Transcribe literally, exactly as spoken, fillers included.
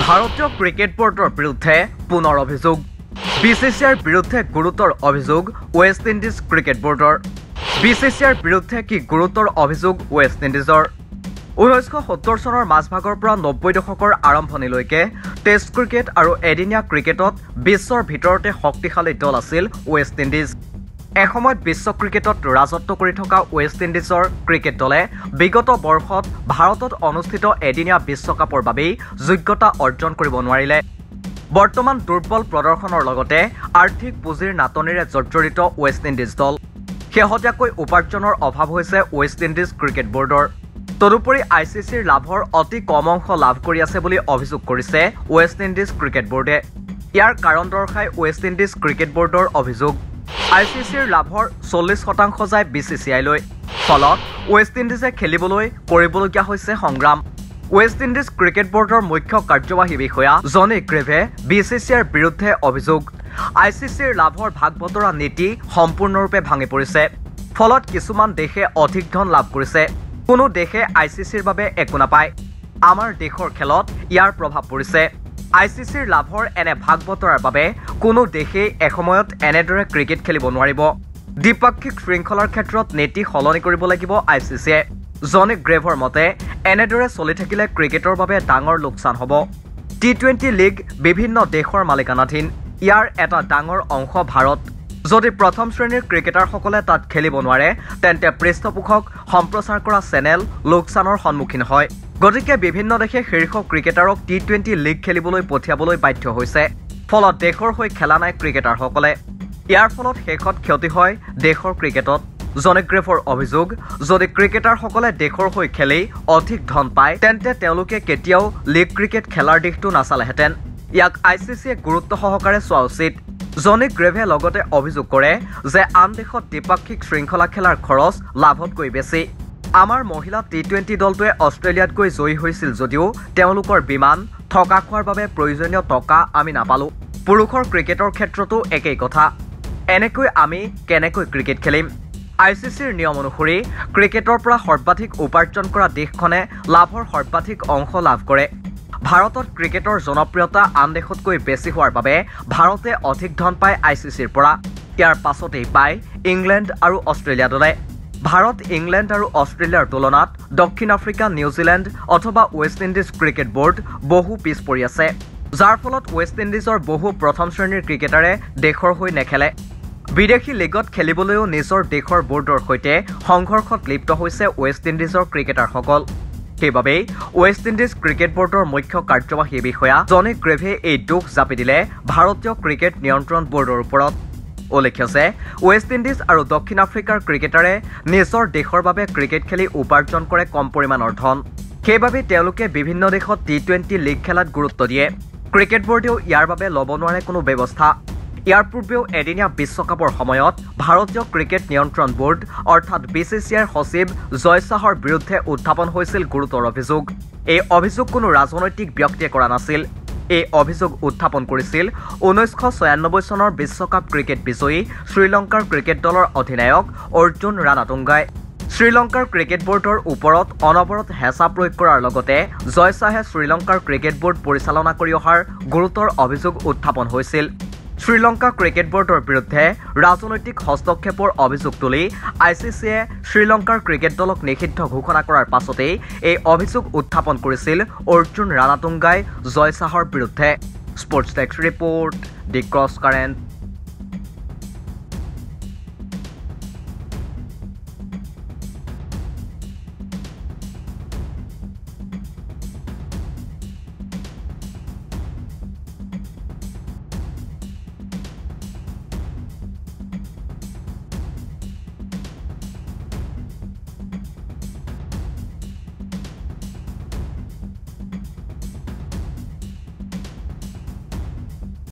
ভাৰতীয় ক্ৰিকেট বোৰ্ডৰ বিৰুদ্ধে পুনৰ অভিযোগ বিচিচিআইৰ বিৰুদ্ধে গুৰুতৰ অভিযোগ ৱেষ্ট ইণ্ডিজ ক্ৰিকেট বোৰ্ডৰ বিচিচিআইৰ বিৰুদ্ধে কি গুৰুতৰ অভিযোগ ৱেষ্ট ইণ্ডিজৰ ঊনৈছশ সত্তৰ চনৰ মাজভাগৰ পৰা নব্বৈ দশকৰ আৰম্ভণিলৈকে টেষ্ট ক্ৰিকেট আৰু এদিনীয়া ক্ৰিকেটত বিশ্বৰ ভিতৰতে শক্তিশালী দল আছিল ৱেষ্ট ইণ্ডিজ এসময়ত বিশ্ব ক্ৰিকেটত ৰাজত্ব কৰি থকা ৱেষ্ট ইণ্ডিজৰ ক্ৰিকেট দলে বিগত বৰ্ষত ভাৰতত অনুষ্ঠিত এদিনীয়া বিশ্বকাপৰ বাবেই যোগ্যতা অৰ্জন কৰিব নোৱাৰিলে বৰ্তমান দুৰ্বল প্ৰদৰ্শনৰ লগতে আৰ্থিক পুঁজিৰ নাটনিৰে জৰ্জৰিত ৱেষ্ট ইণ্ডিজ দল শেহতীয়াকৈ উপাৰ্জনৰ অভাৱ হৈছে ৱেষ্ট ইণ্ডিজ ক্ৰিকেট বোৰ্ডৰ তদুপৰি আই চি চিৰ লাভৰ অতি কম অংশ লাভ কৰি আছে বুলি অভিযোগ কৰিছে ৱেষ্ট ইণ্ডিজ ক্ৰিকেট বোৰ্ডে ইয়াৰ কাৰণ দৰ্শাই ৱেষ্ট ইণ্ডিজ ক্ৰিকেট বোৰ্ডৰ অভিযোগ আই চি চিৰ লাভৰ চল্লিছ শতাংশ যায় বি চি চি আইলৈ ফলত ৱেষ্ট ইণ্ডিজে খেলিবলৈ কৰিবলগীয়া হৈছে সংগ্ৰাম ৱেষ্ট ইণ্ডিজ ক্ৰিকেট বোৰ্ডৰ মুখ্য কাৰ্যবাহী বিষয়া Johnny Grave B C C আইৰ বিৰুদ্ধে অভিযোগ আই চি চিৰ লাভৰ ভাগ বতৰা নীতি সম্পূৰ্ণৰূপে ভাঙি পৰিছে ফলত কিছুমান দেশে অধিক ধন লাভ কৰিছে কোনো দেশে আই চি চিৰ বাবে একো নাপায় আমাৰ দেশৰ খেলত ইয়াৰ প্ৰভাৱ পৰিছে আই চি চিৰ লাভৰ এনে ভাগ বতৰাৰ বাবে কোনো দেশেই এসময়ত এনেদৰে ক্ৰিকেট খেলিব নোৱাৰিব দ্বিপাক্ষিক শৃংখলাৰ ক্ষেত্ৰত নীতি সলনি কৰিব লাগিব আই চি চিয়ে জনি গ্ৰেভৰ মতে এনেদৰে চলি থাকিলে ক্ৰিকেটৰ বাবে ডাঙৰ লোকচান হ'ব টি টুৱেণ্টি লীগ বিভিন্ন দেশৰ মালিকানাধীন ইয়াৰ এটা ডাঙৰ অংশ ভাৰত যদি প্ৰথম শ্ৰেণীৰ ক্ৰিকেটাৰসকলে তাত খেলিব নোৱাৰে তেন্তে পৃষ্ঠপোষক সম্প্ৰচাৰ কৰা চেনেল লোকচানৰ সন্মুখীন হয় গতিকে বিভিন্ন দেশে শীৰ্ষ ক্ৰিকেটাৰক টি টুৱেণ্টি লীগ খেলিবলৈ পঠিয়াবলৈ বাধ্য হৈছে ফলত দেশৰ হৈ খেলা নাই ক্ৰিকেটাৰসকলে ইয়াৰ ফলত শেষত ক্ষতি হয় দেশৰ ক্ৰিকেটত জনি গ্ৰেভৰ অভিযোগ যদি ক্ৰিকেটাৰসকলে দেশৰ হৈ খেলি অধিক ধন পায় তেন্তে তেওঁলোকে কেতিয়াও লীগ ক্ৰিকেট খেলাৰ দিশটো নাচালেহেঁতেন ইয়াক আই চি চিয়ে গুৰুত্ব সহকাৰে চোৱা উচিত জনি গ্ৰেভে লগতে অভিযোগ কৰে যে আন দেশত দ্বিপাক্ষিক শৃংখলা খেলাৰ খৰচ লাভতকৈ বেছি আমাৰ মহিলা টি টুৱেণ্টি দলটোৱে অষ্ট্ৰেলিয়াত গৈ জয়ী হৈছিল যদিও তেওঁলোকৰ বিমান থকা খোৱাৰ বাবে প্ৰয়োজনীয় টকা আমি নাপালো পুৰুষৰ ক্ৰিকেটৰ ক্ষেত্ৰতো একেই কথা এনেকৈ আমি কেনেকৈ ক্ৰিকেট খেলিম আই চি চিৰ নিয়ম অনুসৰি ক্ৰিকেটৰ পৰা সৰ্বাধিক উপাৰ্জন কৰা দেশখনে লাভৰ সৰ্বাধিক অংশ লাভ কৰে ভাৰতত ক্ৰিকেটৰ জনপ্ৰিয়তা আন দেশতকৈ বেছি হোৱাৰ বাবে ভাৰতে অধিক ধন পায় আই চি চিৰ পৰা ইয়াৰ পাছতেই পায় ইংলেণ্ড আৰু অষ্ট্ৰেলিয়া দলে ভাৰত ইংলেণ্ড আৰু অষ্ট্ৰেলিয়াৰ তুলনাত দক্ষিণ আফ্ৰিকা নিউজিলেণ্ড অথবা ৱেষ্ট ইণ্ডিজ ক্ৰিকেট বোৰ্ড বহু পিছ পৰি আছে যাৰ ফলত ৱেষ্ট ইণ্ডিজৰ বহু প্ৰথম শ্ৰেণীৰ ক্ৰিকেটাৰে দেশৰ হৈ নেখেলে বিদেশী লীগত খেলিবলৈও নিজৰ দেশৰ বোৰ্ডৰ সৈতে সংঘৰ্ষত লিপ্ত হৈছে ৱেষ্ট ইণ্ডিজৰ ক্ৰিকেটাৰসকল সেইবাবেই ৱেষ্ট ইণ্ডিজ ক্ৰিকেট বোৰ্ডৰ মুখ্য কাৰ্যবাহী বিষয়া জনি গ্ৰেভে এই দোষ জাপি দিলে ভাৰতীয় ক্ৰিকেট নিয়ন্ত্ৰণ বোৰ্ডৰ ওপৰত উল্লেখ্য যে ৱেষ্ট ইণ্ডিজ আৰু দক্ষিণ আফ্ৰিকাৰ ক্ৰিকেটাৰে নিজৰ দেশৰ বাবে ক্ৰিকেট খেলি উপাৰ্জন কৰে কম পৰিমাণৰ ধন সেইবাবে তেওঁলোকে বিভিন্ন দেশত টি টুৱেণ্টি লীগ খেলাত গুৰুত্ব দিয়ে ক্ৰিকেট বোৰ্ডেও ইয়াৰ বাবে ল'ব নোৱাৰে কোনো ব্যৱস্থা ইয়াৰ পূৰ্বেও এদিনীয়া বিশ্বকাপৰ সময়ত ভাৰতীয় ক্ৰিকেট নিয়ন্ত্ৰণ বোৰ্ড অৰ্থাৎ বি চি চি আইৰ সচিব জয় শাহৰ বিৰুদ্ধে উত্থাপন হৈছিল গুৰুতৰ অভিযোগ এই অভিযোগ কোনো ৰাজনৈতিক ব্যক্তিয়ে কৰা নাছিল এই অভিযোগ উত্থাপন কৰিছিল ঊনৈছশ ছয়ানব্বৈ চনৰ বিশ্বকাপ ক্ৰিকেট বিজয়ী শ্ৰীলংকাৰ ক্ৰিকেট দলৰ অধিনায়ক অৰ্জুন ৰাণাতুংগাই শ্ৰীলংকাৰ ক্ৰিকেট বোৰ্ডৰ ওপৰত অনবৰত হেঁচা প্ৰয়োগ কৰাৰ লগতে জয় শাহে শ্ৰীলংকাৰ ক্ৰিকেট বোৰ্ড পৰিচালনা কৰি অহাৰ গুৰুতৰ অভিযোগ উত্থাপন হৈছিল শ্ৰীলংকা ক্ৰিকেট বোৰ্ডৰ বিৰুদ্ধে ৰাজনৈতিক হস্তক্ষেপৰ অভিযোগ তুলি আই চি চিয়ে শ্ৰীলংকাৰ ক্ৰিকেট দলক নিষিদ্ধ ঘোষণা কৰাৰ পাছতেই এই অভিযোগ উত্থাপন কৰিছিল অৰ্জুন ৰাণাতুংগাই জয় শাহৰ বিৰুদ্ধে sports desk report the Cross current